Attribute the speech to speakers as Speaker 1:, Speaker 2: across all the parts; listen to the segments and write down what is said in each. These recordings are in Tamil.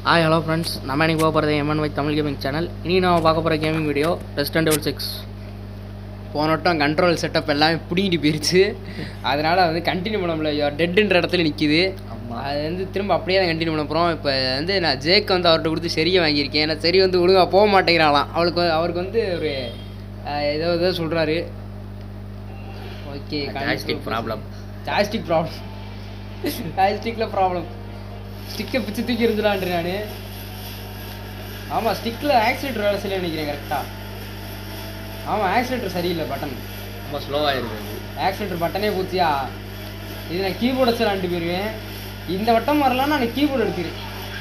Speaker 1: ஹாய் ஹலோ ஃப்ரெண்ட்ஸ், நம்ம இன்றைக்கி போக போகிறது MNY தமிழ் கேமிங் சேனல். இனி நம்ம பார்க்க போகிற கேமிங் வீடியோ Resident Evil 6. போன வட்டம் கண்ட்ரோல் செட்டப் எல்லாமே பிடிங்கிட்டு போயிடுச்சு. அதனால் வந்து கண்டினியூ பண்ண முடியல, டெட்டுன்ற இடத்துல நிற்கிது. அது வந்து திரும்ப அப்படியே தான் கண்டினியூ பண்ண போகிறோம். இப்போ வந்து நான் ஜேக் வந்து அவர்கிட்ட கொடுத்து சரியை வாங்கியிருக்கேன். ஏன்னா சரி வந்து ஒழுங்காக போக மாட்டேங்கிறாங்களாம். அவருக்கு வந்து ஒரு ஏதோ சொல்கிறாரு. Okay, joystick problem. ஜாய்ஸ்டிக்கில் ப்ராப்ளம். ஸ்டிக்கை பிச்சு தூக்கி இருந்துடான் நான். ஆமாம், ஸ்டிக்கில் ஆக்சிலேட்டர் வேலை செய்யல நினைக்கிறேன் கரெக்டாக. ஆமாம், ஆக்சிலேட்டர் சரியில்லை, பட்டன்
Speaker 2: ரொம்ப ஸ்லோவாக இருக்குது.
Speaker 1: ஆக்சிலேட்டர் பட்டனே பூச்சியா. இது நான் கீபோர்டு வச்சு போயிடுவேன். இந்த வட்டம் வரலான்னா நான் கீபோர்டு எடுத்துக்கிறேன்.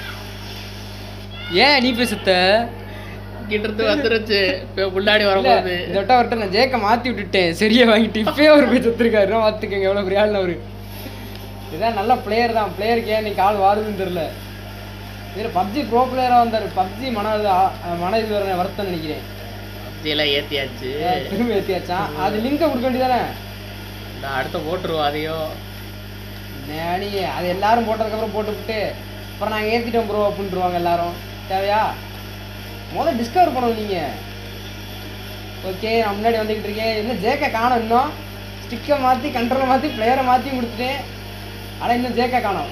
Speaker 1: ஏன் நீ பேசுத்த
Speaker 2: கிட்டத்து வந்துருச்சு. இப்போ முன்னாடி வரும்போது
Speaker 1: இந்த வட்டம் வரட்டும். நான் ஜேக்கை மாற்றி விட்டுட்டேன், சரியா வாங்கிட்டு இப்போயே அவர் போய் செத்துருக்காரு. பார்த்துக்கங்க எவ்வளோ பெரிய ஆள்னு அவரு. இதுதான் நல்ல பிளேயர் தான். பிளேயருக்கு ஏன் நீ கால் வாருதுன்னு தெரில. இதில் பப்ஜி ப்ரோ பிளேயராக வந்தார். பப்ஜி மன இது வர வருத்தம் நினைக்கிறேன்.
Speaker 2: பப்ஜியெல்லாம் ஏற்றியாச்சு,
Speaker 1: திரும்ப ஏற்றியாச்சான். அது லிங்கை கொடுக்க வேண்டியதானே.
Speaker 2: நான் அடுத்த போட்டுருவோம் அதையும்.
Speaker 1: நீ அது எல்லாரும் போட்டதுக்கப்புறம் போட்டுவிட்டு அப்புறம் நாங்கள் ஏற்றிட்டோம் ப்ரோ அப்படின்ட்டுருவாங்க எல்லாரும். தேவையா? முதல்ல டிஸ்கவர் பண்ணணும் நீங்கள். ஓகே, நான் முன்னாடி வந்துக்கிட்டு இருக்கேன். என்ன ஜேக்கை காணும் இன்னும். ஸ்டிக்கை மாற்றி கண்ட்ரோலை மாற்றி பிளேயரை மாற்றி கொடுத்துட்டேன். ஆனால் இன்னும் ஜேக்கை காணும்.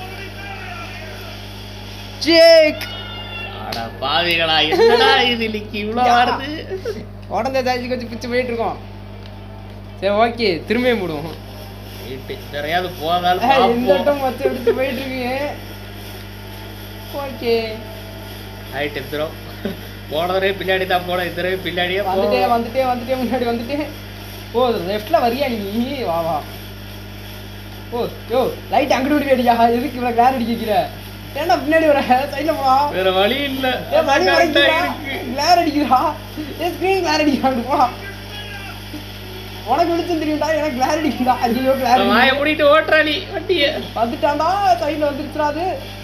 Speaker 1: ஜேக்
Speaker 2: அட பாவிகளா, என்னடா இது இன்னைக்கு இவ்வளோ வருது.
Speaker 1: உடனே ஜாய்ஸ்டிக் வச்சு பிச்சு போயிட்டு இருக்கோம். சரி, ஓகே, திரும்பியே மூடுவோம்.
Speaker 2: நிறையாவது போதாலும்
Speaker 1: இந்த வட்டம் வச்சு எடுத்து போயிட்டு இருக்கீங்க. ஓகே,
Speaker 2: ஆயிட்டு தரோம். போனதே பின்னாடி தான் போனோம், இந்த பின்னாடியே
Speaker 1: வந்துட்டே முன்னாடி வந்துட்டேன். ஓ, லெஃப்ட்ல வரியா நீ? வா. ஓ யோ, லைட் அங்கிட்டு விட்டு அடியா. எதுக்கு இவ்வளோ கிளார் அடிக்கிற? ஏன்னா பின்னாடி வர சைட்ல போடா.
Speaker 2: வேற வழி இல்ல,
Speaker 1: கிளார் அடிக்கிறா. ஸ்கிரீன் கிளார் அடிக்கிறான். போடா, உனக்கு வெளிச்சம் தெரியும்டா, எனக்கு கிளார் அடிக்குதா. ஐயோ, கிளார்
Speaker 2: வாயை மூடிட்டு ஓட்டுறா நீ வண்டியை.
Speaker 1: வந்துட்டான்டா, சைட்ல வந்துருச்சுடாது.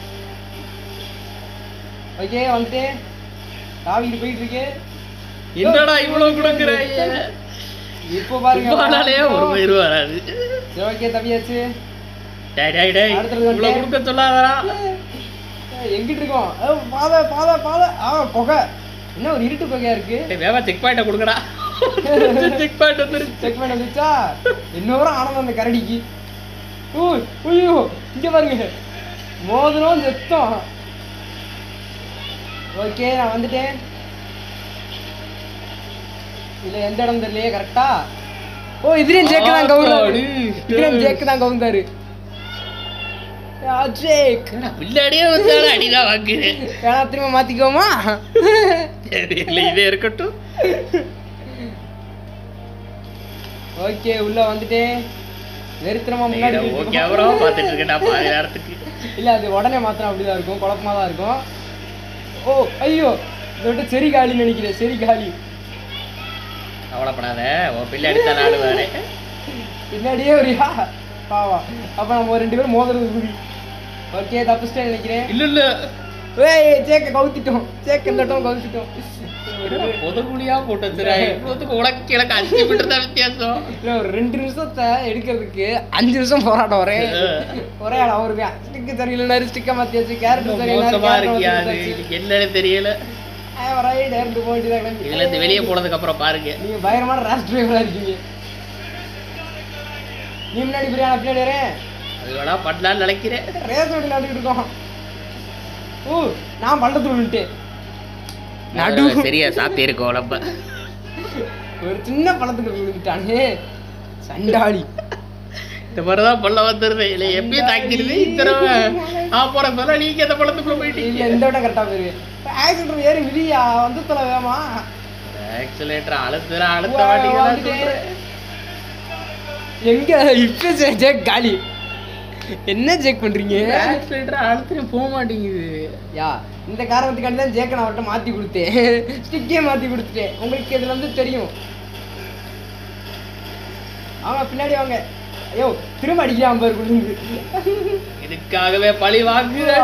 Speaker 1: ஓகே, வந்துட்டேன். காவிட்டு போயிட்டு இருக்கேன்.
Speaker 2: என்னடா இவ்வளவு கொடுக்குற?
Speaker 1: இப்போ பாருங்க,
Speaker 2: ஒரு மயிறு வராது.
Speaker 1: சரி, ஓகே, தப்பியாச்சு.
Speaker 2: இவ்வளவு கொடுக்க சொல்லாதா?
Speaker 1: எங்கிட்டு இருக்கோம்? பாதை புகை. என்ன ஒரு இருட்டு புகையா இருக்கு.
Speaker 2: வேவா செக் பாயிண்ட கொடுக்கடா. செக் பாயிண்ட்
Speaker 1: வந்துருச்சா? இன்னொரு ஆனந்தம் அந்த கரடிக்கு. ஐயோ, இங்க பாருங்க, மோதிரம் செத்தோம். ஓகே, நான் வந்துட்டேன். இல்ல எந்த இடம் தெரியலையே கரெக்டா. ஓ, இதுலயும் ஜேக்கு தான் கவுந்தாரு. கவுந்தாரு. ஜேக்
Speaker 2: பின்னாடியே வந்தாலும் அடிதான் வாங்குறேன்.
Speaker 1: வேணா திரும்ப மாத்திக்கோமா?
Speaker 2: இதே இருக்கட்டும்.
Speaker 1: ஓகே, உள்ள வந்துட்டேன். வெறுத்திரமா முன்னாடி
Speaker 2: பார்த்துட்டு இருக்கேன்டா பாதி நேரத்துக்கு.
Speaker 1: இல்ல, அது உடனே மாத்திரம் அப்படிதான் இருக்கும், குழப்பமா தான் இருக்கும். ஓ ஐயோ, இதை விட்டு சரி காலின்னு நினைக்கிறேன். சரி காலி.
Speaker 2: கவலைப்படாத, உன் பின்னாடி தான் நாலு வேறு.
Speaker 1: பின்னாடியே வரியா? பாவா, அப்ப நம்ம 2 பேரும் மோதுறது கூடி. ஓகே, தப்பிச்சிட்டேன் நினைக்கிறேன்.
Speaker 2: இல்ல
Speaker 1: ஏய், ஜேக்கை கவுத்திட்டோம். ஜேக் இந்த வட்டம் கவுத்திட்டோம்.
Speaker 2: பொதுக்குழியா போட்டு உனக்கு எனக்கு 5 மீட்டர் தான் வித்தியாசம்.
Speaker 1: இல்லை, ஒரு 2 நிமிஷத்தை எடுக்கிறதுக்கு 5 நிமிஷம் போராட்டம். ஒரே ஆள் அவருக்கு ஸ்டிக்கு தெரியல, ஸ்டிக்கை மாற்றியாச்சு. கேரக்டர் தெரியல,
Speaker 2: என்னன்னு தெரியல.
Speaker 1: போயிட்டு
Speaker 2: இதுல இருந்து வெளியே போனதுக்கு அப்புறம் பாருங்க,
Speaker 1: நீங்க பயங்கரமான ரேஷ் டிரைவரா இருக்கீங்க. நீ முன்னாடி பிரியாணி பின்னாடி வரேன்.
Speaker 2: அது வேணா பண்ணலான்னு நினைக்கிறேன்.
Speaker 1: ரேஸ் ஓடி விளையாண்டுட்டு இருக்கோம். ஓ, நான் பள்ளத்துல விட்டுட்டேன். நடு
Speaker 2: சரியா சாத்தி இருக்கோம் நம்ம.
Speaker 1: ஒரு சின்ன பள்ளத்துக்கு விழுந்துட்டானே சண்டாளி.
Speaker 2: இந்த மாதிரிதான் பள்ள வந்துருது. இல்லை எப்பயும் தாக்கிடுது. இத்தனை நான் போற மேல நீங்க எந்த பள்ளத்துக்குள்ள போயிட்டீங்க.
Speaker 1: இல்லை, இந்த விட கரெக்டா போயிருவேன். ஆக்சிலேட்டர் ஏறி விதியா வந்து தலை வேமா.
Speaker 2: ஆக்சிலேட்டர் அழுத்த மாட்டீங்க.
Speaker 1: எங்க இப்ப ஜேக் காலி. என்ன ஜேக் பண்றீங்க?
Speaker 2: ஆக்சிலேட்டர் அழுத்த போக மாட்டேங்குது.
Speaker 1: யா, இந்த காரணத்துக்காண்டி தான் ஜேக்கை நான் அவர்கிட்ட மாற்றி கொடுத்தேன். ஸ்டிக்கே மாற்றி கொடுத்துட்டேன். உங்களுக்கு இதில் வந்து தெரியும். அவங்க பின்னாடி வாங்க. ஐயோ, திரும்ப அடிக்கலாம் பாரு குழுந்து.
Speaker 2: இதுக்காகவே பழி வாங்குறேன்.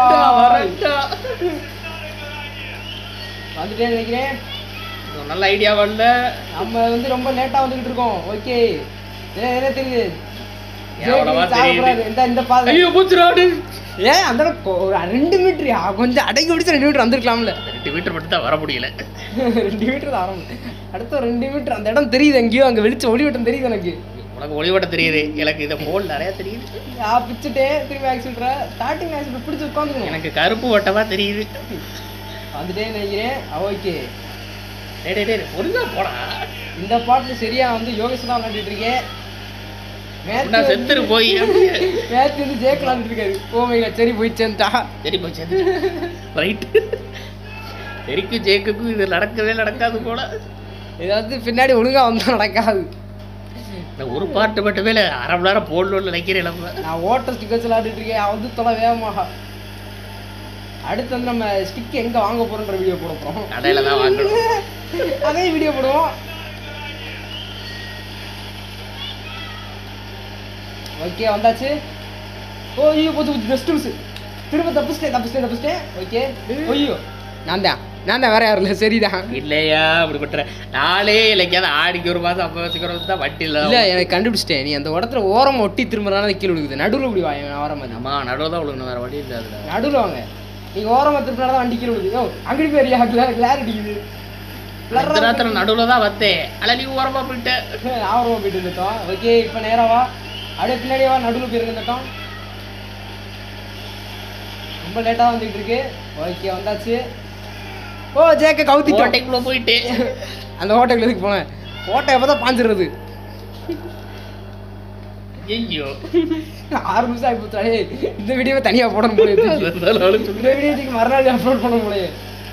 Speaker 1: வந்துட்டேன்னு நினைக்கிறேன்.
Speaker 2: நல்ல ஐடியா வரல.
Speaker 1: நம்ம வந்து ரொம்ப லேட்டாக வந்துக்கிட்டு இருக்கோம். ஓகே, என்ன தெரியுது?
Speaker 2: எவ்வளவா தெரியுது.
Speaker 1: இந்த பாதை
Speaker 2: ஐயோ பூச்சுராடு.
Speaker 1: ஏன் அந்த ஒரு 2 மீட்டர் கொஞ்சம் அடக்கி பிடிச்ச 2 மீட்டர் வந்திருக்கலாம்ல.
Speaker 2: 2 மீட்டர் மட்டும் தான் வர முடியல.
Speaker 1: 2 மீட்டர் தான் ஆரம்பம். அடுத்த 2 மீட்டர் அந்த இடம் தெரியுது, எங்கேயோ அங்கே வெளிச்சம் ஒளிவட்டம் தெரியுது எனக்கு.
Speaker 2: உனக்கு ஒளிவட்டம் தெரியுது, எனக்கு இதை போல் நிறைய தெரியுது.
Speaker 1: பிடிச்சிட்டேன் திரும்பி ஆக்சிடென்ட் ஸ்டார்டிங் ஆக்சிடென்ட் பிடிச்சி உட்காந்துக்கணும்.
Speaker 2: எனக்கு கருப்பு வட்டமா தெரியுது.
Speaker 1: வந்துட்டே நினைக்கிறேன். ஓகே
Speaker 2: ஒழுங்கா போடா.
Speaker 1: இந்த பாட்டு சரியா வந்து யோகேஷ் தான் விளையாண்டுட்டு இருக்கேன்.
Speaker 2: நான் செத்துரு போய்
Speaker 1: மேட்ச் வந்து ஜேக் விளையாண்டுட்டு இருக்காரு. ஓமையா சரி போய் சேர்ந்தா
Speaker 2: சரி போய் சேர்ந்து ரைட். சரிக்கு ஜேக்குக்கும் இது நடக்கவே நடக்காது போல.
Speaker 1: ஏதாவது பின்னாடி ஒழுங்கா வந்தா நடக்காது.
Speaker 2: ஒரு பாட்டு மட்டுமே 1/2 மணி நேரம் போடணும்னு நினைக்கிறேன்.
Speaker 1: நான் ஓட்டர் ஸ்டிக் வச்சு விளையாடிட்டு இருக்கேன். வந்து தொலை வேகமாக. அடுத்து வந்து நம்ம ஸ்டிக் எங்க வாங்க போறோன்ற வீடியோ போட போறோம்.
Speaker 2: கடையில தான் வாங்கணும்.
Speaker 1: அதே வீடியோ போடுவோம். ஓகே வந்தாச்சு. ஓ ஐயோ போச்சு ஜஸ்ட் மிஸ். திரும்ப தப்பிச்சிட்டேன். ஓகே ஐயோ நான் தான் வேற யாரும் இல்லை. சரிதான்
Speaker 2: இல்லையா அப்படி பண்ற நாளே இல்லைக்காவது ஆடிக்கு ஒரு மாதம் 50 வருஷம் தான் வட்டி இல்லை.
Speaker 1: இல்லை எனக்கு கண்டுபிடிச்சிட்டேன். நீ அந்த இடத்துல ஓரம் ஒட்டி திரும்புறதுனால கீழே விழுகுது. நடுவில் இப்படி வாங்க வர மாதிரி.
Speaker 2: ஆமாம் நடுவில் தான் விழுகணும், வேறு வழி இல்லை. அதில்
Speaker 1: நடுவில் வாங்க. நீங்கள் ஓரமாக திருப்பினால தான் வண்டி கீழே விழுகுது. ஓ அங்கடி பேரியா கிளார் அடிக்குது.
Speaker 2: ராத்திரி நடுவில் தான் வந்தேன். ஆனால் நீ ஓரமாக போயிட்டேன்.
Speaker 1: ஓரமாக போயிட்டு இருந்துட்டோம். ஓகே இப்போ நேராவா அப்படியே பின்னாடியே வா. நடுவில் போய் இருந்துட்டோம். ரொம்ப லேட்டாக வந்துட்டு இருக்கு. ஓகே வந்தாச்சு. ஓ ஜேக்க கவுத்தி
Speaker 2: ஹோட்டலுக்குள்ள போயிட்டு
Speaker 1: அந்த ஹோட்டலுக்கு எதுக்கு போனேன்? ஹோட்டல் எப்போ தான் பாஞ்சிடுறது.
Speaker 2: ஐயோ
Speaker 1: 6 நிமிஷம் ஆகிப்போச்சாலே. இந்த வீடியோவை தனியாக போடணும் போல. இந்த வீடியோக்கு மறுநாள் அப்லோட் பண்ண போல.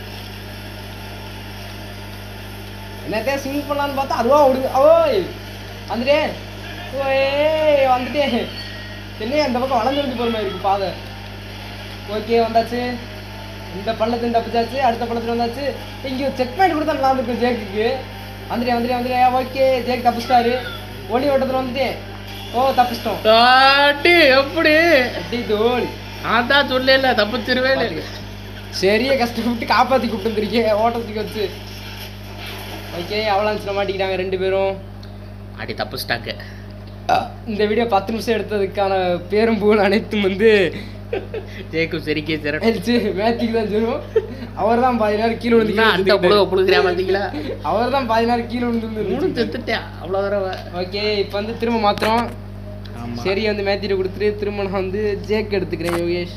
Speaker 1: என்னத்தையும் சிங் பண்ணலான்னு பார்த்தா அதுவா விடுது. ஓய் வந்துட்டேன். ஓயே வந்துட்டேன். என்ன அந்த பக்கம் வளர்ந்துருந்து போகிற மாதிரி இருக்குது பாதை. ஓகே வந்தாச்சு. இந்த பள்ளத்தையும் தப்பிச்சாச்சு. அடுத்த பள்ளத்தில் வந்தாச்சு. இங்கே செக் பாயிண்ட் கொடுத்தா நல்லா இருக்கும் ஜேக்குக்கு. வந்துட்டேன். ஓகே ஜேக் தப்பிச்சிட்டாரு. ஒளி ஓட்டத்தில் வந்துட்டேன். ஓ தப்பிச்சிட்டோம்.
Speaker 2: எப்படி
Speaker 1: தோல்
Speaker 2: நான் தான் சொல்லல தப்பிச்சிருவேன்.
Speaker 1: சரியா கஷ்டப்பட்டு காப்பாற்றி கூப்பிட்டு வந்துருக்கேன் ஓட்டத்துக்கு வச்சு. ஓகே அவலான்ஸில் மாட்டிக்கிட்டாங்க 2 பேரும்.
Speaker 2: அடி தப்பிச்சிட்டாங்க.
Speaker 1: இந்த வீடியோ 10 நிமிஷம் எடுத்ததுக்கான பேரும் புகழ் அனைத்தும் வந்து
Speaker 2: ஜேக்கும் சரிக்கே
Speaker 1: சிறப்பிச்சு மேத்திக்கு தான் சொல்லுவோம். அவர் தான் 10 நேரம் கீழே விழுந்து
Speaker 2: அந்த புழுகிறா பார்த்தீங்களா?
Speaker 1: அவர் தான் 10 நேரம் கீழே விழுந்து
Speaker 2: செத்துட்டேன். அவ்வளோ தடவை.
Speaker 1: ஓகே இப்போ வந்து திரும்ப மாத்திரம். சரி வந்து மேத்திட்டு கொடுத்துட்டு திரும்ப நான் வந்து ஜேக் எடுத்துக்கிறேன். யோகேஷ்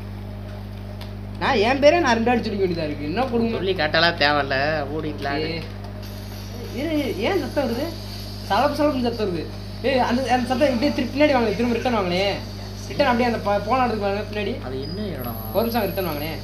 Speaker 1: நான் என் பேரே நான் 2 அடிச்சு சொல்லிக்க வேண்டியதாக இருக்குது. என்ன கொடுங்க
Speaker 2: சொல்லி கேட்டாலாம் தேவையில்ல. ஓடிக்கலாம்.
Speaker 1: ஏன் சத்தம் வருது? சலப்பு சத்தம் வருது. அந்த சத்தம் இப்படியே பின்னாடி வாங்க. திரும்ப ரிட்டர்ன் வாங்கினேன். ரிட்டர்ன் அப்படியே அந்த போன இடத்துக்கு வாங்க பின்னாடி.
Speaker 2: அது என்ன இடம்?
Speaker 1: ஒரு நிமிஷம் ரிட்டர்ன் வாங்கினேன்.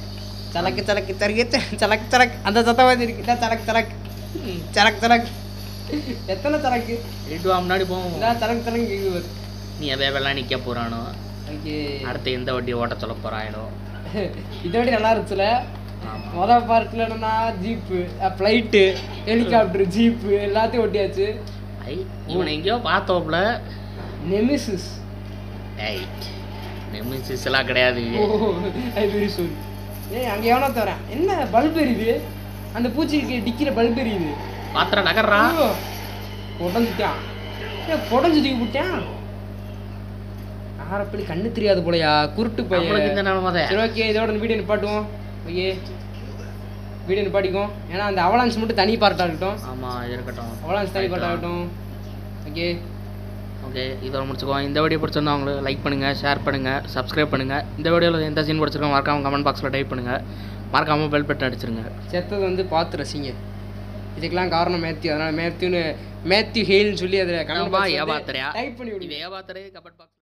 Speaker 1: சலக்கு அந்த சத்தம் வந்து இருக்கு. சலக் எத்தனை சலக்கு
Speaker 2: முன்னாடி போவோம்.
Speaker 1: சலக்கு கேக்குது.
Speaker 2: நீ எல்லாம் நிற்க போறானோ.
Speaker 1: ஓகே
Speaker 2: அடுத்து எந்த வண்டி ஓட்ட சொல்ல போறாயினோ.
Speaker 1: இதை வண்டி நல்லா இருந்துச்சுல. மொதல் பார்ட்டில் என்னன்னா ஜீப்பு, ஃப்ளைட்டு, ஹெலிகாப்டர், ஜீப்பு எல்லாத்தையும் ஒட்டியாச்சு.
Speaker 2: இவனை எங்கேயோ பார்த்தோம்ல.
Speaker 1: நெமிசிஸ்.
Speaker 2: நெமிசிஸ் எல்லாம் கிடையாது.
Speaker 1: Very sorry. அங்கே எவனோ தரேன். என்ன பல்ப் எரியுது? அந்த பூச்சிக்கு டிக்கிற பல்ப் எரியுது.
Speaker 2: பாத்திரம் நகர்றா.
Speaker 1: உடஞ்சிட்டான். உடஞ்சு தூக்கி விட்டான். ஆரப்படி கண்ணு தெரியாது போலையா குருட்டு பையன். சரி ஓகே இதோட வீடியோ நிப்பாட்டுவோம். ஓகே வீடியோ நிப்பாட்டிக்கும். ஏன்னா அந்த அவலான்ஸ் மட்டும் தனி பார்ட்டாக இருக்கட்டும்.
Speaker 2: ஆமாம் இருக்கட்டும்.
Speaker 1: அவலான்ஸ் தனி பார்ட்டாக இருக்கட்டும். ஓகே
Speaker 2: இதோட முடிச்சுக்குவோம். இந்த வீடியோ பிடிச்சிருந்தா உங்களுக்கு லைக் பண்ணுங்கள், ஷேர் பண்ணுங்கள், சப்ஸ்கிரைப் பண்ணுங்கள். இந்த வீடியோவில் எந்த சீன் பிடிச்சிருக்கோம் மறக்காமல் கமெண்ட் பாக்ஸில் டைப் பண்ணுங்கள். மறக்காமல் பெல் பட்டன் அடிச்சிருங்க.
Speaker 1: செத்தது வந்து பார்த்து ரசிங்க. இதுக்கெல்லாம் காரணம் மேத்யூ. அதனால் மேத்யூ ஹெயில்னு சொல்லி அதில் கமெண்ட் பாக்ஸ் டைப் பண்ணி விடுங்க.
Speaker 2: ஏபாத்திரே கமெண்ட் பாக்ஸ்.